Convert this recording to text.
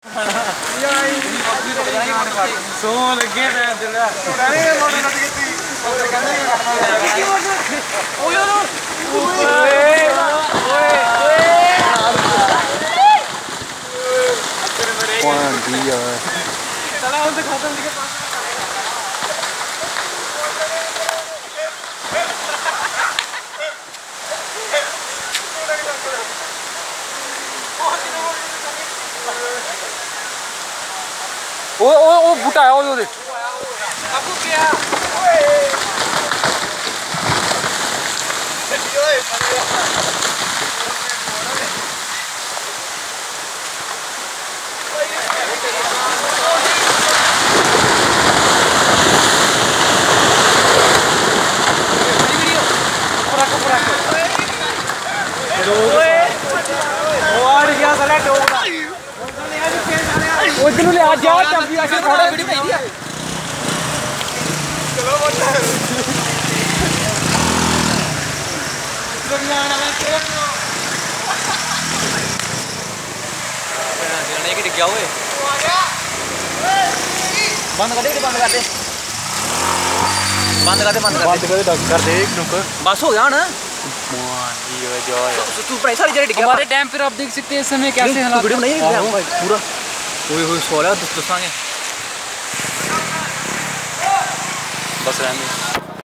सो लगे ओ बूटा है वो देख आपको क्या ले आ जा वीडियो भेज दिया चलो क्या हुए बंद कर दे बंद कर दे बंद कर दे बंद कर दे बस हो गया ना तू पैसा हमारे डैम पर आप देख सकते हैं इस समय कैसे हालात वीडियो नहीं पूरा कोई सो रहा है दसांगे बस रहने